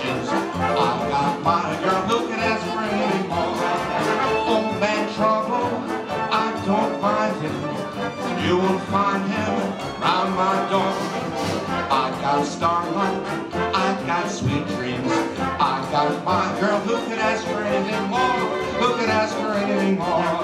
questions. I've got my girl who could ask for anything more. Oh, bad trouble, I don't find him. You won't find him round my door. I've got starlight, I've got sweet dreams. I've got my girl who could ask for anything more, who could ask for anything more.